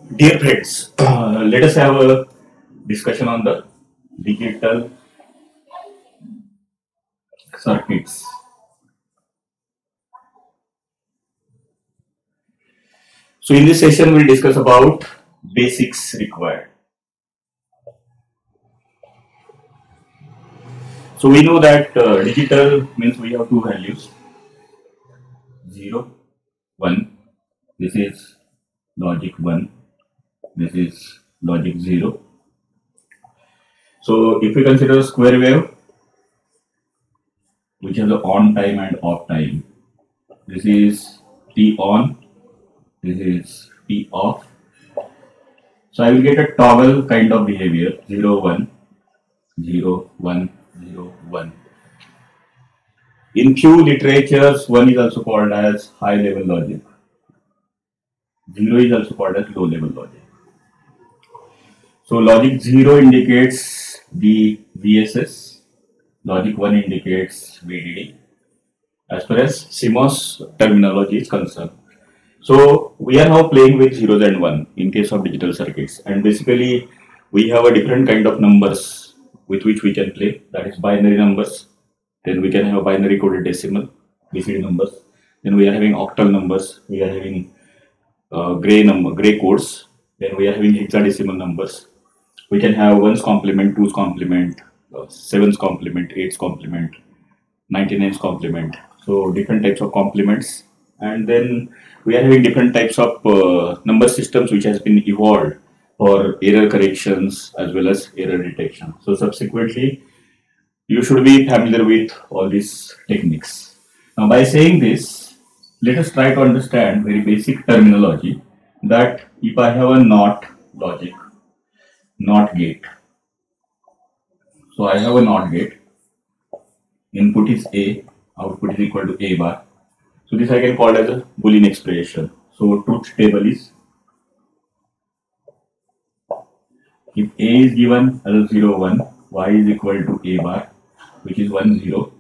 Dear friends, let us have a discussion on the digital circuits. So, in this session, we'll discuss about basics required. So, we know that digital means we have two values 0, 1. This is logic 1, this is logic 0. So, if we consider square wave, which has the on time and off time, this is T on, this is T off. So I will get a toggle kind of behavior 0 1 0 1 0 1. In few literatures, 1 is also called as high level logic. 0 is also called as low level logic. So logic 0 indicates the VSS, logic 1 indicates VDD as far as CMOS terminology is concerned. So we are now playing with zeros and 1 in case of digital circuits, and basically we have a different kind of numbers with which we can play, that is binary numbers. Then we can have binary coded decimal BCD numbers. Then we are having octal numbers, we are having gray codes. Then we are having hexadecimal numbers. We can have 1's complement, 2's complement, 7's complement, 8's complement, 99's complement. So different types of complements, and then we are having different types of number systems which has been evolved for error corrections as well as error detection. So subsequently, you should be familiar with all these techniques. Now, by saying this, let us try to understand very basic terminology that if I have a NOT logic, NOT gate. So I have a NOT gate, input is A, output is equal to A bar. So this I can call as a Boolean expression. So truth table is, if A is given as a 0 1, Y is equal to A bar, which is 1 0.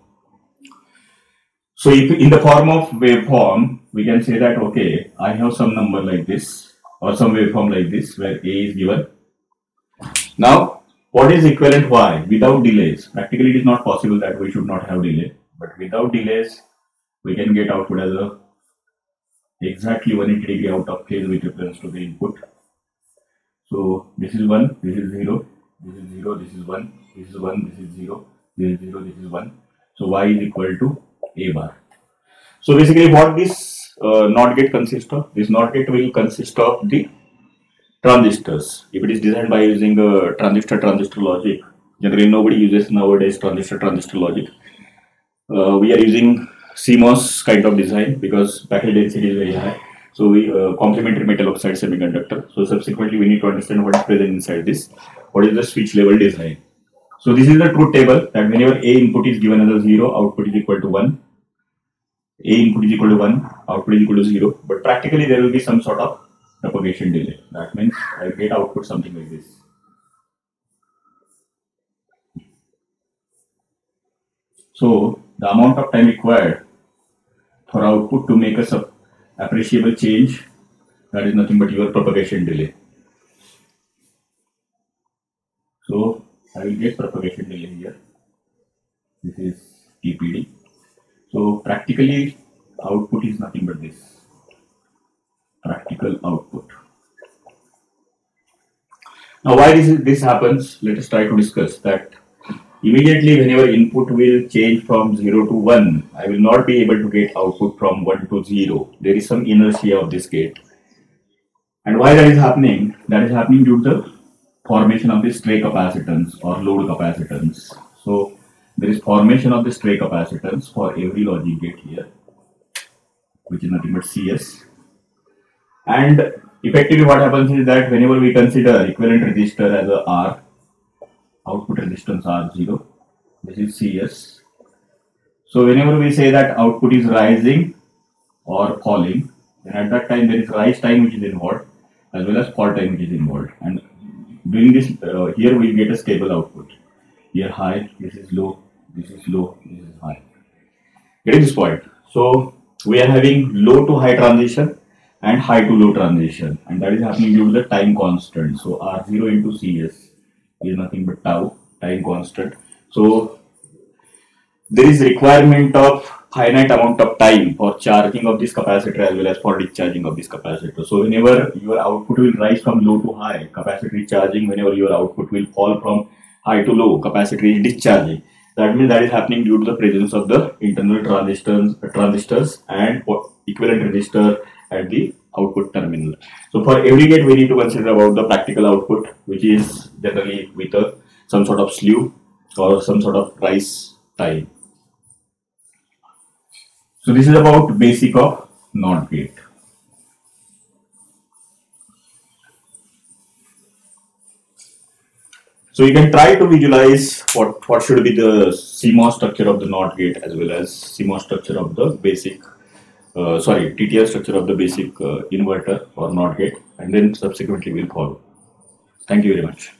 So if in the form of waveform, we can say that okay, I have some number like this or some waveform like this where A is given. Now, what is equivalent Y? Without delays. Practically, it is not possible that we should not have delay, but without delays, we can get output as a exactly 180 degree out of phase with reference to the input. So this is 1, this is 0, this is 0, this is 1, this is 1, this is 0, this is 0, this is 1. So Y is equal to A bar. So basically what this NOT gate consists of? This NOT gate will consist of the transistors. If it is designed by using a transistor logic, generally nobody uses nowadays transistor logic. We are using CMOS kind of design because package density is very high. So we complementary metal oxide semiconductor. So subsequently we need to understand what is present inside this. What is the switch level design? So this is the truth table that whenever A input is given as a 0, output is equal to 1. A input is equal to 1, output is equal to 0. But practically there will be some sort of propagation delay. That means I get output something like this. So the amount of time required for output to make a appreciable change, that is nothing but your propagation delay. So I will get propagation delay here. This is TPD. So practically output is nothing but this. Practical output. Now why this happens? Let us try to discuss that. Immediately whenever input will change from 0 to 1, I will not be able to get output from 1 to 0. There is some inertia of this gate. And why that is happening? That is happening due to the formation of the stray capacitance or load capacitance. So there is formation of the stray capacitance for every logic gate here, which is nothing but CS. And effectively what happens is that whenever we consider equivalent resistor as a R, output resistance R0, this is CS. So whenever we say that output is rising or falling, then at that time there is rise time which is involved as well as fall time which is involved. And doing this, here we get a stable output. Here high, this is low, this is low, this is high. Getting this point? So we are having low to high transition and high to low transition, and that is happening due to the time constant. So R0 into Cs is nothing but tau, time constant. So there is requirement of finite amount of time for charging of this capacitor as well as for discharging of this capacitor. So whenever your output will rise from low to high, capacitor is charging. Whenever your output will fall from high to low, capacitor is discharging. That means that is happening due to the presence of the internal transistors and equivalent resistor at the output terminal. So for every gate, we need to consider about the practical output, which is generally with some sort of slew or some sort of rise time. So this is about basic of NOT gate. So you can try to visualize what should be the CMOS structure of the NOT gate as well as CMOS structure of the basic, TTL structure of the basic inverter or NOT gate, and then subsequently we'll follow. Thank you very much.